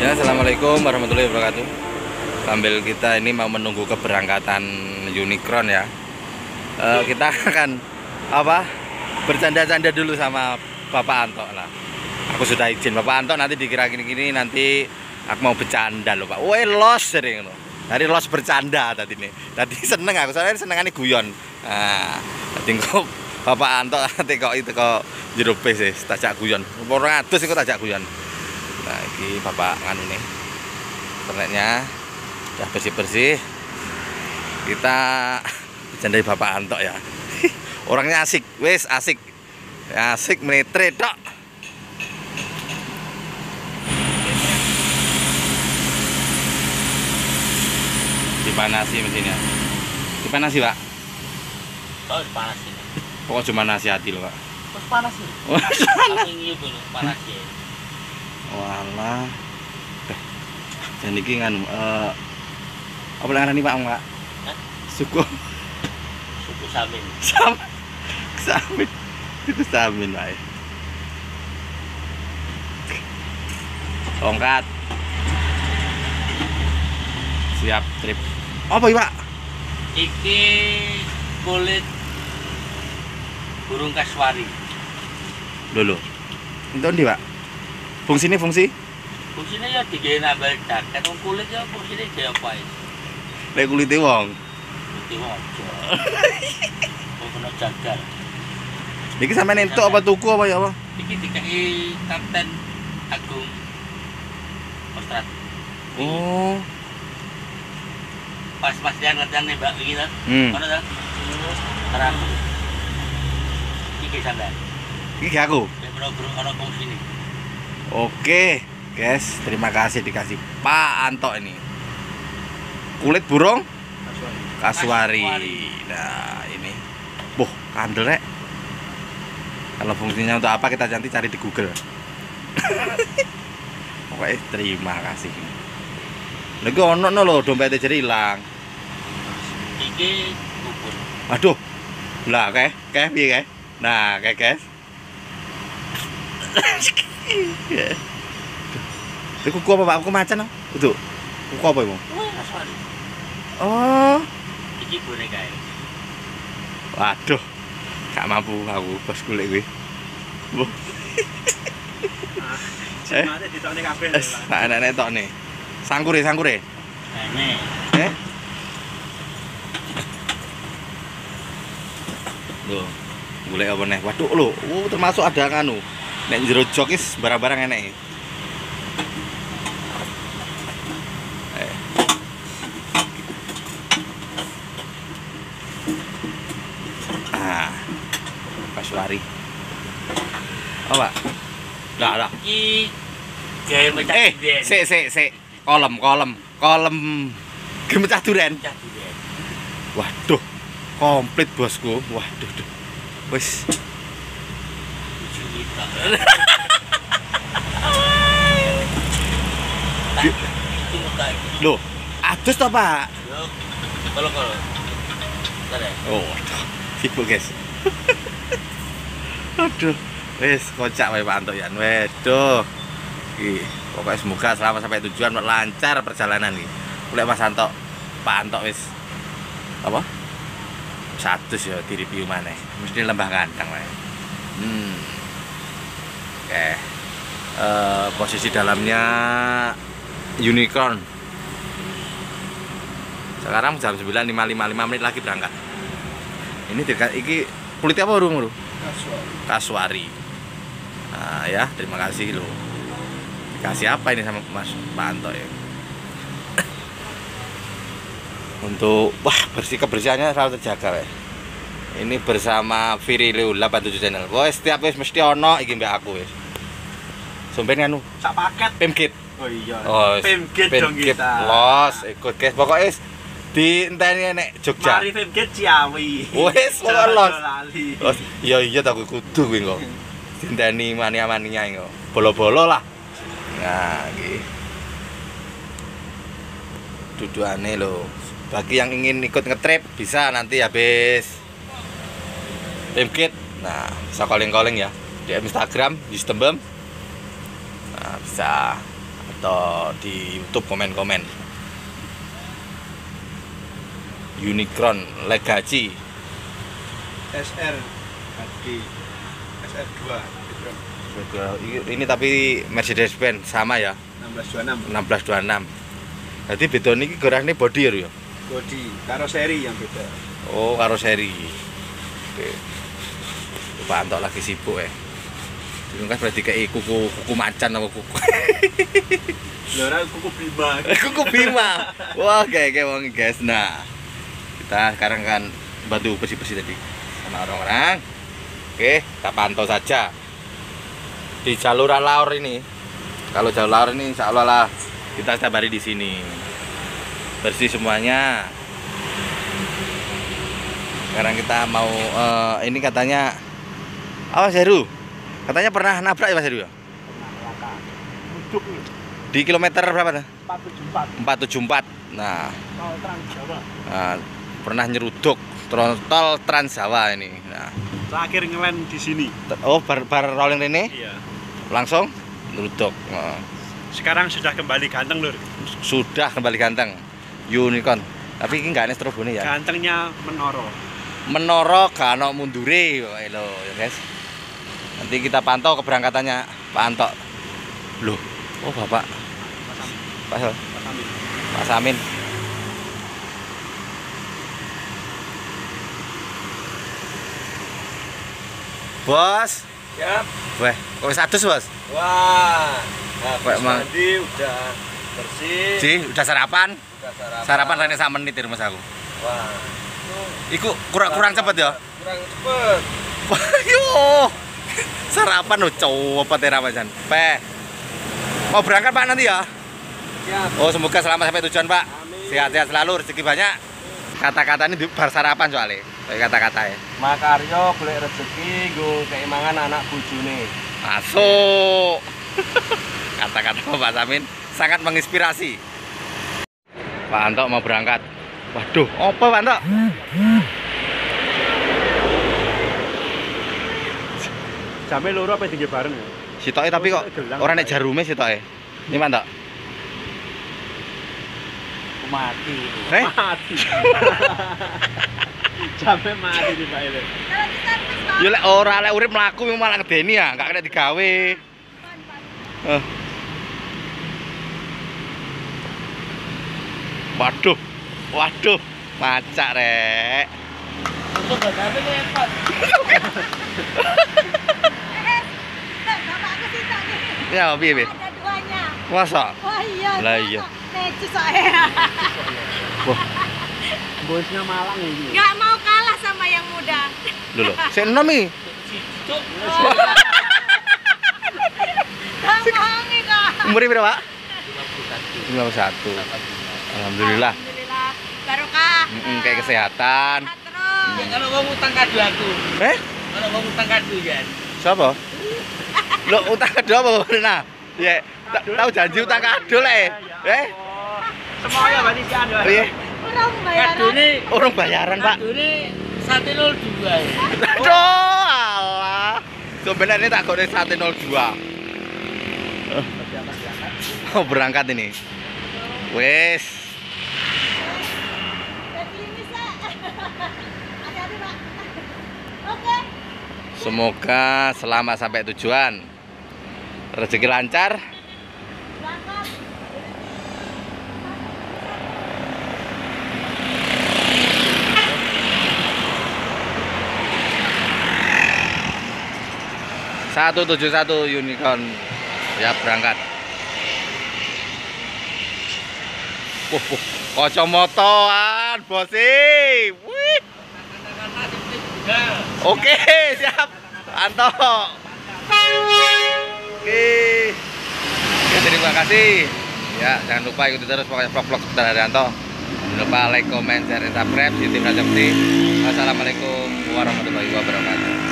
Ya, assalamualaikum warahmatullahi wabarakatuh. Sambil kita ini mau menunggu keberangkatan Unicron ya, kita akan bercanda-canda dulu sama Bapak Anto lah. Aku sudah izin Bapak Anto, nanti dikira gini-gini, nanti aku mau bercanda loh Pak. Woi los sering loh. Dari los bercanda tadi nih. Tadi seneng aku, soalnya senengannya guyon. Nah, tadi kok Bapak Anto nanti kok itu kok jero bis sih, tajak guyon. 200 iku tajak guyon. Nah, ini Bapak nganu nih. Internetnya udah bersih-bersih. Kita bercandai Bapak Anto ya. Orangnya asik, wes asik. Asik menetre tok. Dipanasi mesinnya. Dipanasi, Pak. Oh, panas ini. Pokoknya cuma nasihati loh, Pak. Terus panas ini. Angin itu loh, panas ya. Walah. Dan iki nganu apa ngarani Pak, Pak? Hah? Suku Samin. Samin. Itu samin, Pak. Tongkat. Siap trip. Apa iki, Pak? Iki kulit burung kasuari. Lho. Itu ndi, Pak? Fungsinya fungsi? Fungsinya ya digawe nambal jaket, kulit ya fungsinya dia apa ya? Lek kulite wong. Kulit wong. Mau kena jagal. Niki sampean entuk apa tuku apa ya apa? Iki dikai Kapten Agung Ostrat. Oh. Pas dia ngerjang nih Mbak iki ta. Ono ta? Terang. Iki sampean. Iki aku. Nek burung ono fungsine. Oke, guys, terima kasih dikasih Pak Anto ini. Kulit burung kasuari. Nah, ini. Boh, kandel rek. Kalau fungsinya untuk apa kita nanti cari di Google. Oke, terima kasih. Lagi ono lho dompetnya jadi hilang. Iki bubur. Aduh. Lah, kayak piye kae? Nah, kayak guys. Itu kuku apa Pak? Kuku macan oh? Itu. Kuku apa Ibu? Kasuari. Oh. Iki boneka ya. Waduh. Gak mampu aku pas kulit kuwi. Bu. Semate ditokne kabeh. Anak-anak tok nih. Sangkure. Nah, Loh. Golek apa nih? Waduh lho. Termasuk ada nganu. Nek jero jok is barang-barang enek. Kasuari. Oh, Pak. Lah. iki gawe mecah duren. Sik. Kolom. Game mecah duren. Mecah duren. Waduh. Komplit bosku. Waduh. Wis. Juta. Loh, adus toh, Pak? Kalau. Oh, aduh. Sibuk, guys. Aduh. Wis kocak wae Pak Anto ya. Waduh. Iki pokoknya semoga selamat sampai tujuan, lancar perjalanan iki. Oleh Mas Anto, Pak Anto wis apa? 100 ya di review maneh. Mesti lembah kandang wae. Oke. Posisi dalamnya Unicron. Sekarang jam 9.55 menit lagi berangkat. Ini dekat iki kulitnya apa burung lho? Kasuari. Nah ya, terima kasih loh. Dikasih apa ini sama Mas Pak Anto ya? Untuk kebersihannya selalu terjaga ya. Ini bersama Virilio 87 channel. Woi, setiap wis mesti ono iki mbak aku wis. Sampeyan anu Sak paket. Pemkit. Oh iya. Oh, Pemkit dong kita. Los, ikut guys. Pokoknya dienteni nek Jogja. Mari Pemkit Ciawi. Wis pokoke los. Los. Iya tak kudu kuwi kok. Dienteni mania-mania iki kok. Bolo-bolo lah. Nah, iki. Duduane lho. Bagi yang ingin ikut ngetrip bisa nanti habis Pemkit. Nah, bisa calling-calling ya. Di Instagram, di Stembem. Nah, bisa Anto di YouTube komen-komen. Unicron Legacy SR HD SR2 ini tapi Mercedes-Benz sama ya 1626 jadi beda niki gorane body ya body karoseri yang beda. oh karoseri oke Pak Anto lagi sibuk ya kan berarti kayak kuku macan apa kuku lora kuku bima kuku bima wah kayak wong guys. Nah kita sekarang kan bantu bersih-bersih tadi sama orang-orang. Oke, kita pantau saja di jalur laur ini. Kalau jalur laur ini insya Allah lah kita setiap hari di sini bersih semuanya. Sekarang kita mau ini katanya awas Heru, katanya pernah nabrak ya Mas Heru ya? Di kilometer berapa tuh? 474. Nah, pernah nyeruduk tol Trans Jawa ini. Nah, terakhir ngelend di sini. Oh, bar rolling ini? Iya. Langsung nyeruduk. Sekarang sudah kembali ganteng lur. Sudah kembali ganteng. Unicorn. Tapi ini nggak ada strobone ya. Gantengnya menoro. Menoro gak ono mundure kok lho ya guys. Nanti kita pantau keberangkatannya Pak Anto. Loh, oh Bapak. Pak Samin. Bos. Siap. Weh, kok wis adus, Bos? Wah. Kayak mandi udah bersih. Ji, udah sarapan? Udah sarapan. Sarapan rene sak menit di rumah aku. Wah. Iku kurang cepet ya? Kurang cepet. Yo. Sarapan lo coba terapan. Pe. Mau berangkat Pak nanti ya? Siap. Oh, semoga selamat sampai tujuan, Pak. Amin. Sehat-sehat selalu, rezeki banyak. Kata-kata ini bar sarapan soalnya. Kayak kata-kata ya. Makaryo golek rezeki nggo keimangan anak bojone. Masuk. Kata-kata Pak Samin sangat menginspirasi. Pak Anto mau berangkat. Waduh, apa Pak Anto? Jamnya loro apa tinggi bareng ya? Sitoke tapi kok orang nek jarume sitoke. Ini Pak Anto. Mati. Eh? Mati. Jamnya mati di Pak Ile. Ya lek ora lek urip mlaku malah ngedeni ya, enggak kena digawe. Waduh. Waduh, macak rek. Untuk badannya repot. Ya, piye? Ada duanya. Masa? Wah iya. Lah iya. Necis saya. Wah, Bosnya Malang ini. Nggak mau kalah sama yang muda. lho. Sik enom iki. Cuk. Gampang kok. Umure piro, Pak? 51. 51. Alhamdulillah. Alhamdulillah. Barokah. Kayak kesehatan. Sehat terus. Ya kalau mau utang kado aku. Kalau mau utang kado ya. Siapa? Lo utang kado apa? Nah, ya tahu janji utang kado le. Semuanya berarti si Anda. Piye? Kurang bayaran. Kado ini, Urung bayaran, Pak. kado ini 102 ya. Aduh, alah. Sebenarnya tak kok 102. Oh, berangkat ini. Wes. Jadi ini Sa. Hati-hati Pak. Oke. Semoga selamat sampai tujuan. Rezeki lancar. Berangkat. Satu 71 Unicorn ya berangkat. Kacamataan, Bosi. Wih. Oke, siap. Anto. Oke. Ya, terima kasih. Ya, jangan lupa ikuti terus pokoknya vlog-vlog seputar Anto. Jangan lupa like, comment, share, dan subscribe. Wassalamualaikum warahmatullahi wabarakatuh.